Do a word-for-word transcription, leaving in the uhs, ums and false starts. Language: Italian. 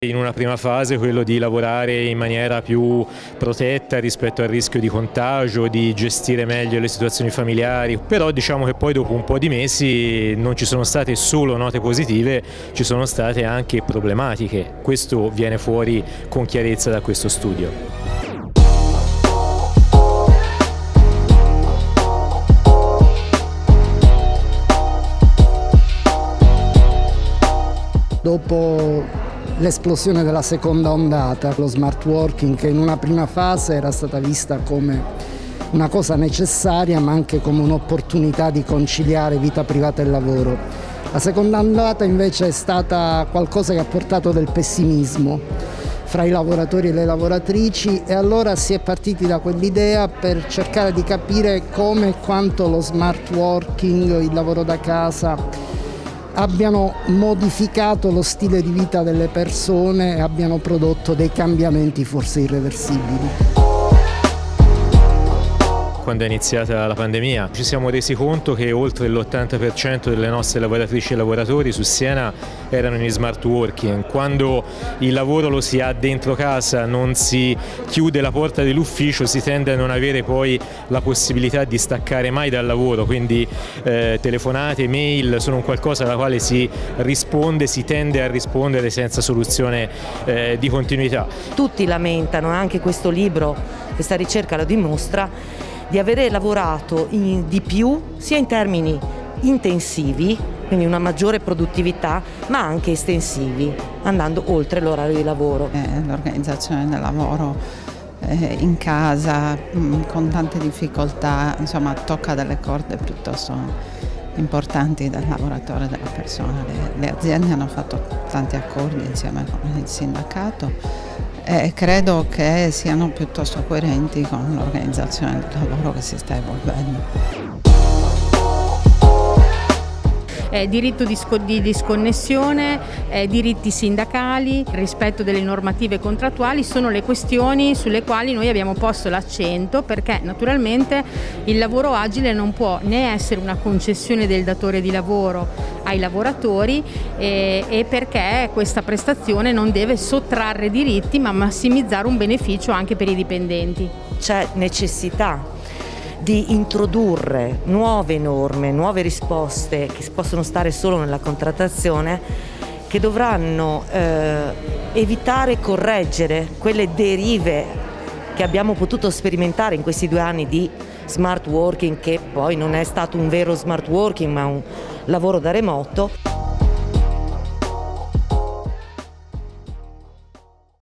In una prima fase quello di lavorare in maniera più protetta rispetto al rischio di contagio, di gestire meglio le situazioni familiari, però diciamo che poi dopo un po' di mesi non ci sono state solo note positive, ci sono state anche problematiche. Questo viene fuori con chiarezza da questo studio. Dopo l'esplosione della seconda ondata, lo smart working, che in una prima fase era stata vista come una cosa necessaria ma anche come un'opportunità di conciliare vita privata e lavoro. La seconda ondata invece è stata qualcosa che ha portato del pessimismo fra i lavoratori e le lavoratrici, e allora si è partiti da quell'idea per cercare di capire come e quanto lo smart working, il lavoro da casa, abbiano modificato lo stile di vita delle persone e abbiano prodotto dei cambiamenti forse irreversibili. Quando è iniziata la pandemia ci siamo resi conto che oltre l'ottanta per cento delle nostre lavoratrici e lavoratori su Siena erano in smart working. Quando il lavoro lo si ha dentro casa, non si chiude la porta dell'ufficio, si tende a non avere poi la possibilità di staccare mai dal lavoro, quindi eh, telefonate, mail sono un qualcosa alla quale si risponde, si tende a rispondere senza soluzione eh, di continuità. Tutti lamentano, anche questo libro, questa ricerca lo dimostra, di avere lavorato in, di più sia in termini intensivi, quindi una maggiore produttività, ma anche estensivi, andando oltre l'orario di lavoro. Eh, l'organizzazione del lavoro eh, in casa mh, con tante difficoltà, insomma tocca delle corde piuttosto importanti del lavoratore e della persona. Le, le aziende hanno fatto tanti accordi insieme con il sindacato e credo che siano piuttosto coerenti con l'organizzazione del lavoro che si sta evolvendo. Eh, diritto di, di disconnessione, eh, diritti sindacali, rispetto delle normative contrattuali sono le questioni sulle quali noi abbiamo posto l'accento, perché naturalmente il lavoro agile non può né essere una concessione del datore di lavoro ai lavoratori eh, e perché questa prestazione non deve sottrarre diritti ma massimizzare un beneficio anche per i dipendenti. C'è necessità di introdurre nuove norme, nuove risposte che possono stare solo nella contrattazione, che dovranno eh, evitare e correggere quelle derive che abbiamo potuto sperimentare in questi due anni di smart working, che poi non è stato un vero smart working ma un lavoro da remoto.